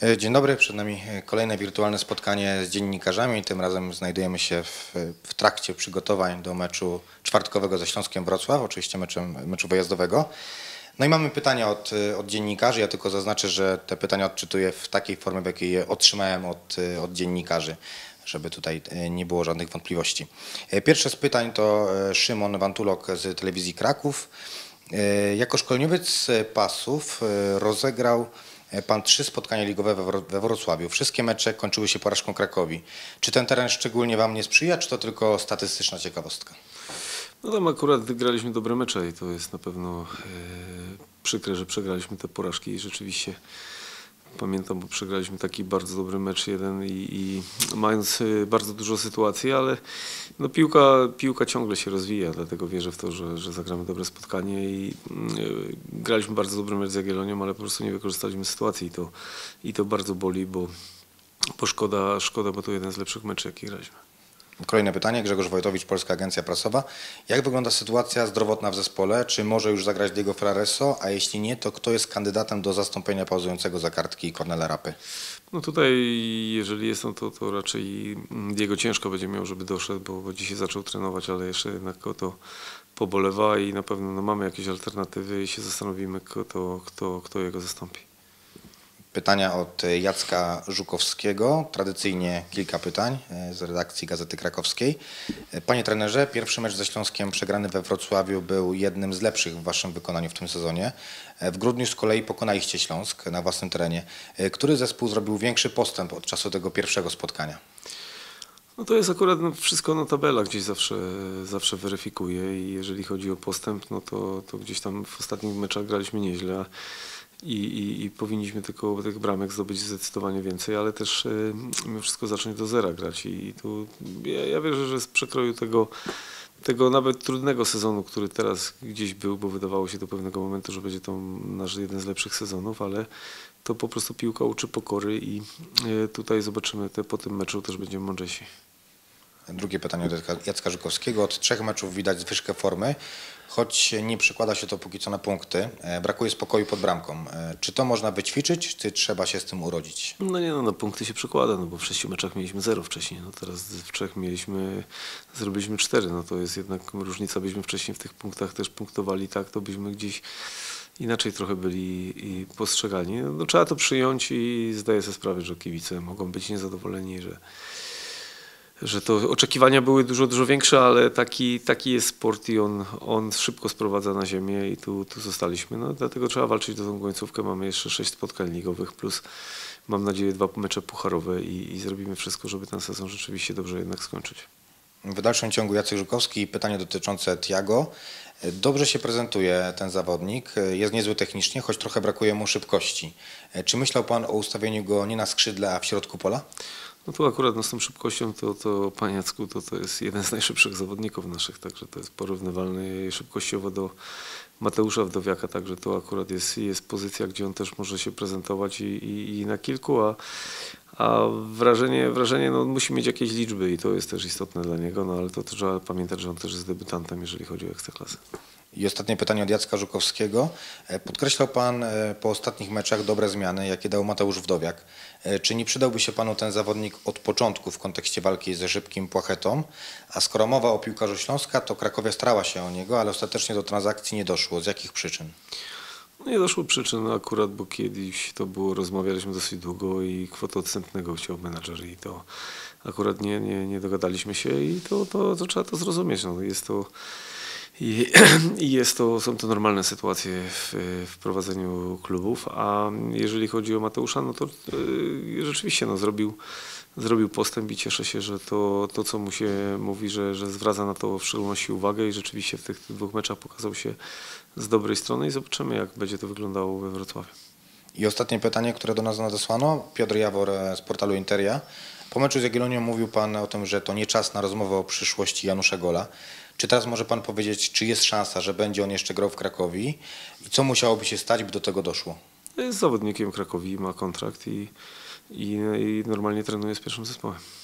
Dzień dobry, przed nami kolejne wirtualne spotkanie z dziennikarzami. Tym razem znajdujemy się w trakcie przygotowań do meczu czwartkowego ze Śląskiem Wrocław, oczywiście meczu wyjazdowego. No i mamy pytania od dziennikarzy. Ja tylko zaznaczę, że te pytania odczytuję w takiej formie, w jakiej je otrzymałem od dziennikarzy, żeby tutaj nie było żadnych wątpliwości. Pierwsze z pytań to Szymon Wantulok z telewizji Kraków. Jako szkoleniowiec pasów rozegrał pan 3 spotkania ligowe we Wrocławiu. Wszystkie mecze kończyły się porażką Krakowi. Czy ten teren szczególnie wam nie sprzyja, czy to tylko statystyczna ciekawostka? No tam akurat wygraliśmy dobre mecze i to jest na pewno przykre, że przegraliśmy te porażki i rzeczywiście pamiętam, bo przegraliśmy taki bardzo dobry mecz jeden i mając bardzo dużo sytuacji, ale no piłka ciągle się rozwija, dlatego wierzę w to, że zagramy dobre spotkanie i graliśmy bardzo dobry mecz z Jagiellonią, ale po prostu nie wykorzystaliśmy sytuacji i to bardzo boli, bo szkoda, bo to jeden z lepszych meczów, jaki graliśmy. Kolejne pytanie, Grzegorz Wojtowicz, Polska Agencja Prasowa. Jak wygląda sytuacja zdrowotna w zespole? Czy może już zagrać Diego Ferraresso? A jeśli nie, to kto jest kandydatem do zastąpienia pauzującego za kartki Kornela Rapy? No tutaj, jeżeli jest on, to raczej Diego ciężko będzie miał, żeby doszedł, bo dzisiaj zaczął trenować, ale jeszcze jednak o to pobolewa i na pewno no, mamy jakieś alternatywy i się zastanowimy, kto jego zastąpi. Pytania od Jacka Żukowskiego. Tradycyjnie kilka pytań z redakcji Gazety Krakowskiej. Panie trenerze, pierwszy mecz ze Śląskiem przegrany we Wrocławiu był jednym z lepszych w waszym wykonaniu w tym sezonie. W grudniu z kolei pokonaliście Śląsk na własnym terenie. Który zespół zrobił większy postęp od czasu tego pierwszego spotkania? No to jest akurat wszystko na tabelach, gdzieś zawsze weryfikuje i jeżeli chodzi o postęp, no to gdzieś tam w ostatnich meczach graliśmy nieźle. I powinniśmy tylko tych bramek zdobyć zdecydowanie więcej, ale też mimo wszystko zacząć do zera grać i tu ja wierzę, że z przekroju tego nawet trudnego sezonu, który teraz gdzieś był, bo wydawało się do pewnego momentu, że będzie to nasz jeden z lepszych sezonów, ale to po prostu piłka uczy pokory i tutaj zobaczymy, po tym meczu też będziemy mądrzejsi. Drugie pytanie od Jacka Żukowskiego. Od 3 meczów widać zwyżkę formy, choć nie przekłada się to póki co na punkty. Brakuje spokoju pod bramką. Czy to można wyćwiczyć, czy trzeba się z tym urodzić? No nie, no na punkty się przekłada, no bo w 6 meczach mieliśmy 0 wcześniej, no teraz w 3 zrobiliśmy 4, no to jest jednak różnica, byśmy wcześniej w tych punktach też punktowali tak, to byśmy gdzieś inaczej trochę byli i postrzegani. No, trzeba to przyjąć i zdaję sobie sprawę, że kibice mogą być niezadowoleni, że to oczekiwania były dużo większe, ale taki jest sport i on szybko sprowadza na ziemię i tu zostaliśmy. No, dlatego trzeba walczyć do tą końcówkę. Mamy jeszcze 6 spotkań ligowych plus mam nadzieję 2 mecze pucharowe i zrobimy wszystko, żeby ten sezon rzeczywiście dobrze jednak skończyć. W dalszym ciągu Jacek Żukowski, pytanie dotyczące Thiago. Dobrze się prezentuje ten zawodnik, jest niezły technicznie, choć trochę brakuje mu szybkości. Czy myślał pan o ustawieniu go nie na skrzydle, a w środku pola? No tu akurat no, z tą szybkością to panie Jacku, to jest jeden z najszybszych zawodników naszych, także to jest porównywalny szybkościowo do Mateusza Wdowiaka, także to akurat jest pozycja, gdzie on też może się prezentować i na kilku, a wrażenie no, musi mieć jakieś liczby i to jest też istotne dla niego, no ale to trzeba pamiętać, że on też jest debiutantem, jeżeli chodzi o Ekstraklasę. I ostatnie pytanie od Jacka Żukowskiego. Podkreślał pan po ostatnich meczach dobre zmiany, jakie dał Mateusz Wdowiak. Czy nie przydałby się panu ten zawodnik od początku w kontekście walki ze Szybkim Płachetą? A skoro mowa o piłkarzu Śląska, to Krakowia starała się o niego, ale ostatecznie do transakcji nie doszło. Z jakich przyczyn? No nie doszło przyczyn akurat, bo kiedyś to było, rozmawialiśmy dosyć długo i kwotę odstępnego chciał menadżer i to akurat nie dogadaliśmy się i to trzeba to zrozumieć. No, są to normalne sytuacje w prowadzeniu klubów, a jeżeli chodzi o Mateusza, no to rzeczywiście no, zrobił postęp i cieszę się, że to co mu się mówi, że zwraca na to w szczególności uwagę i rzeczywiście w tych 2 meczach pokazał się z dobrej strony i zobaczymy, jak będzie to wyglądało we Wrocławiu. I ostatnie pytanie, które do nas nadesłano. Piotr Jawor z portalu Interia. Po meczu z Jagiellonią mówił pan o tym, że to nie czas na rozmowę o przyszłości Janusza Gola. Czy teraz może pan powiedzieć, czy jest szansa, że będzie on jeszcze grał w Krakowi i co musiałoby się stać, by do tego doszło? Jest zawodnikiem Krakowi, ma kontrakt i normalnie trenuje z pierwszym zespołem.